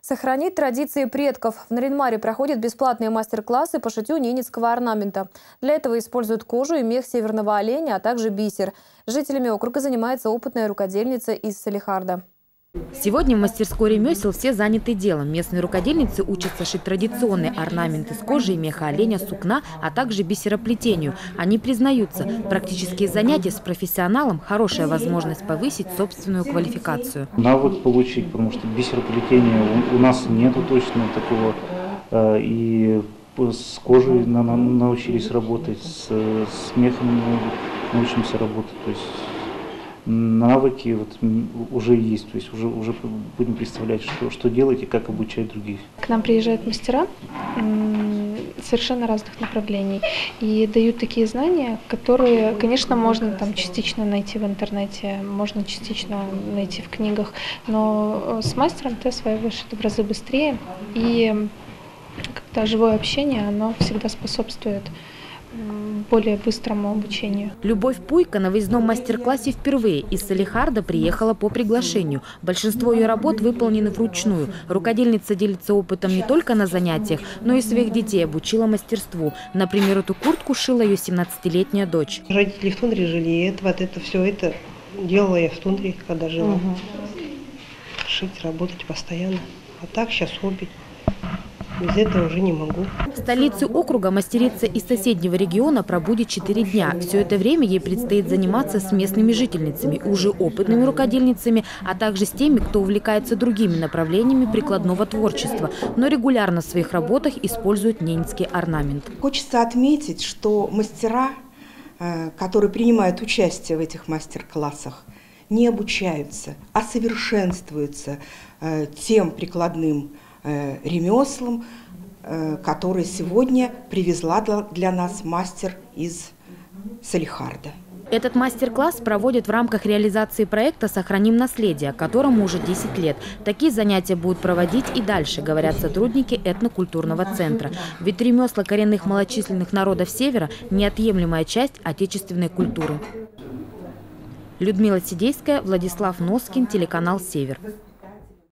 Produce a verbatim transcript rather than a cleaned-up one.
Сохранить традиции предков. В Нарьян-Маре проходят бесплатные мастер-классы по шитью ненецкого орнамента. Для этого используют кожу и мех северного оленя, а также бисер. Жителями округа занимается опытная рукодельница из Салехарда. Сегодня в мастерской ремесел все заняты делом. Местные рукодельницы учатся шить традиционный орнамент из кожи и меха оленя, сукна, а также бисероплетению. Они признаются, практические занятия с профессионалом – хорошая возможность повысить собственную квалификацию. Навык получить, потому что бисероплетения у нас нету точно такого. И с кожей научились работать, с, с мехом научимся работать. То есть навыки вот уже есть, то есть уже, уже будем представлять, что, что делать и как обучать других. К нам приезжают мастера совершенно разных направлений и дают такие знания, которые, конечно, можно там частично найти в интернете, можно частично найти в книгах, но с мастером ты осваиваешь это в разы быстрее, и когда живое общение, оно всегда способствует более быстрому обучению. Любовь Пуйко на выездном мастер-классе впервые. Из Салехарда приехала по приглашению. Большинство ее работ выполнены вручную. Рукодельница делится опытом не только на занятиях, но и своих детей обучила мастерству. Например, эту куртку шила ее семнадцатилетняя дочь. Родители в тундре жили, и это, вот это все это делала я в тундре, когда жила. Угу. Шить, работать постоянно. А так сейчас хобби. Без этого уже не могу. В столице округа мастерица из соседнего региона пробудет четыре дня. Все это время ей предстоит заниматься с местными жительницами, уже опытными рукодельницами, а также с теми, кто увлекается другими направлениями прикладного творчества, но регулярно в своих работах использует ненецкий орнамент. Хочется отметить, что мастера, которые принимают участие в этих мастер-классах, не обучаются, а совершенствуются тем прикладным ремеслом, который сегодня привезла для нас мастер из Салехарда. Этот мастер-класс проводят в рамках реализации проекта «Сохраним наследие», которому уже десять лет. Такие занятия будут проводить и дальше, говорят сотрудники этнокультурного центра. Ведь ремесла коренных малочисленных народов Севера – неотъемлемая часть отечественной культуры. Людмила Сидейская, Владислав Носкин, телеканал «Север».